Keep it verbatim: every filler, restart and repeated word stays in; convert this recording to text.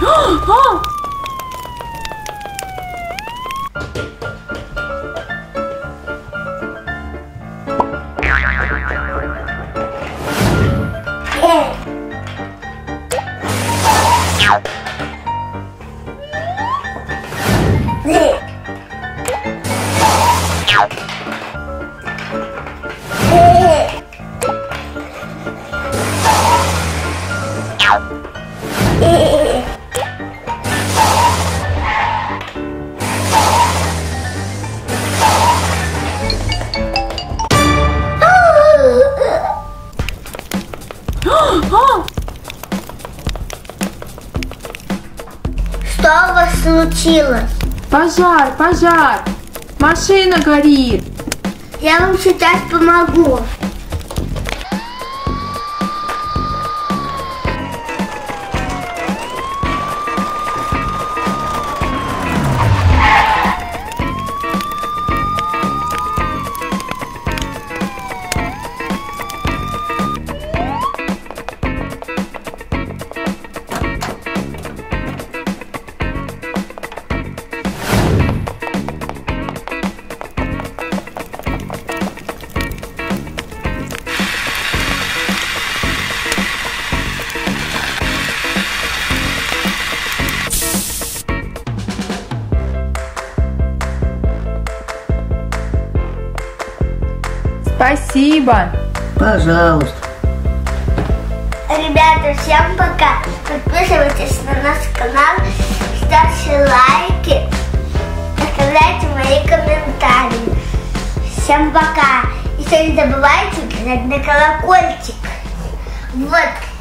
Что у вас случилось? Пожар, пожар! Машина горит! Я вам сейчас помогу. Спасибо. Пожалуйста. Ребята, всем пока. Подписывайтесь на наш канал, ставьте лайки, оставляйте мои комментарии. Всем пока. И не забывайте нажать на колокольчик. Вот.